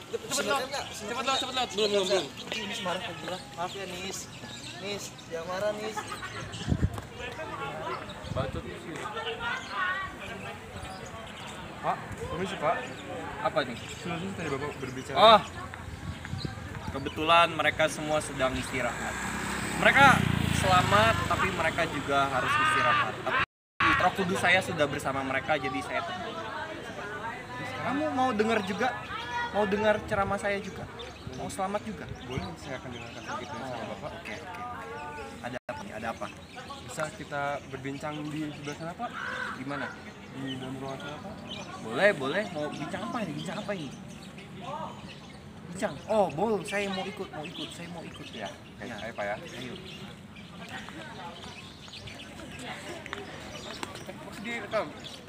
Cepet lo. Belum. Nis marah ke gila. Maaf ya Nis. Nis, jangan marah Nis. Bacot sih. Pak, permisi Pak. Apa nih? Sudah tadi Bapak berbicara. Oh, kebetulan mereka semua sedang istirahat. Mereka selamat, tapi mereka juga harus istirahat. Tapi Roh Kudus saya sudah bersama mereka, jadi saya tenang. Kamu mau dengar juga? Mau dengar ceramah saya juga? Mau selamat juga? Boleh, saya akan dengarkan sedikit sama Bapak. Oke. Ada apa nih? Ada apa? Bisa kita berbincang di sebelah sana Pak? Di mana? Di dalam ruangan sana Pak? Boleh. Mau bincang apa ini? Bincang. Oh, saya mau ikut. Saya mau ikut ya. Oke, ayo Pak ya. Ayo. Masih direkam.